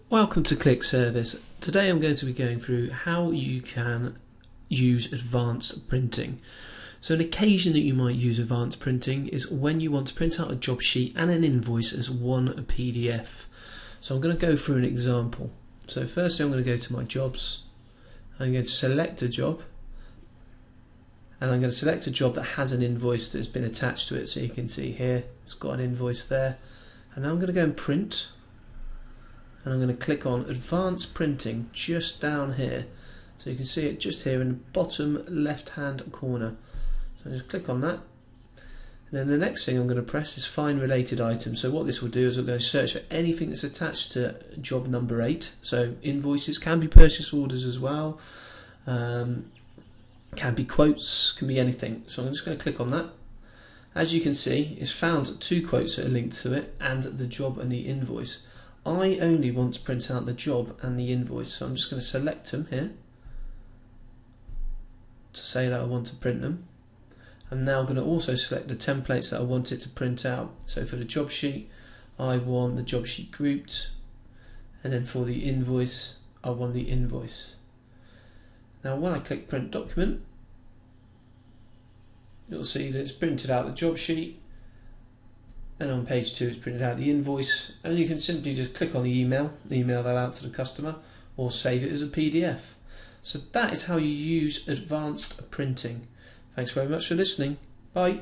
Welcome to Clik Service. Today I'm going to be going through how you can use advanced printing. So an occasion that you might use advanced printing is when you want to print out a job sheet and an invoice as one PDF. So I'm going to go through an example. So firstly I'm going to go to my jobs. I'm going to select a job and I'm going to select a job that has an invoice that has been attached to it. So you can see here it's got an invoice there, and now I'm going to go and print. And I'm going to click on Advanced Printing just down here. So you can see it just here in the bottom left hand corner. So just click on that. And then the next thing I'm going to press is Find Related Items. So what this will do is it'll go search for anything that's attached to job number 8. So invoices, can be purchase orders as well. Can be quotes, can be anything. So I'm just going to click on that. As you can see, it's found 2 quotes that are linked to it and the job and the invoice. I only want to print out the job and the invoice, so I'm just going to select them here to say that I want to print them. I'm now going to also select the templates that I want it to print out. So for the job sheet, I want the job sheet grouped, and then for the invoice, I want the invoice. Now when I click Print Document, you'll see that it's printed out the job sheet, and on page 2 it's printed out the invoice, and you can simply just click on the email that out to the customer, or save it as a PDF. So that is how you use advanced printing. Thanks very much for listening. Bye.